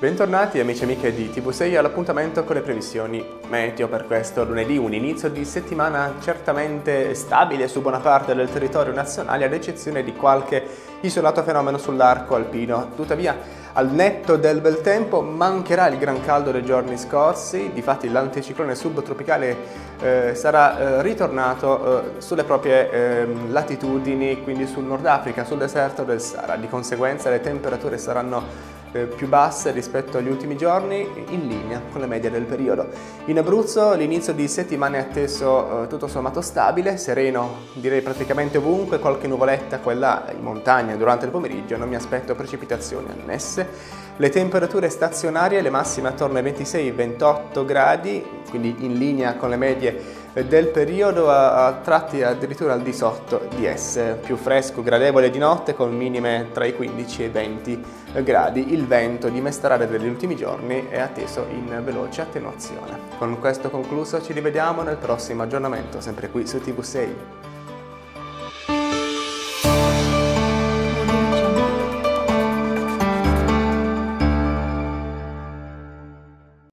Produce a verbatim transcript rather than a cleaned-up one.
Bentornati amici e amiche di T V sei all'appuntamento con le previsioni meteo per questo lunedì, un inizio di settimana certamente stabile su buona parte del territorio nazionale ad eccezione di qualche isolato fenomeno sull'arco alpino. Tuttavia al netto del bel tempo mancherà il gran caldo dei giorni scorsi, difatti l'anticiclone subtropicale eh, sarà eh, ritornato eh, sulle proprie eh, latitudini, quindi sul Nord Africa, sul deserto del Sahara. Di conseguenza le temperature saranno Eh, più basse rispetto agli ultimi giorni, in linea con le medie del periodo. In Abruzzo l'inizio di settimana è atteso eh, tutto sommato stabile, sereno direi praticamente ovunque, qualche nuvoletta qua e là in montagna durante il pomeriggio, non mi aspetto precipitazioni annesse. Le temperature stazionarie, le massime attorno ai ventisei ventotto gradi, quindi in linea con le medie del periodo, a, a tratti addirittura al di sotto di esse, più fresco, gradevole di notte con minime tra i quindici e i venti gradi. Il vento di Mestarare degli ultimi giorni è atteso in veloce attenuazione. Con questo concluso ci rivediamo nel prossimo aggiornamento, sempre qui su T V sei.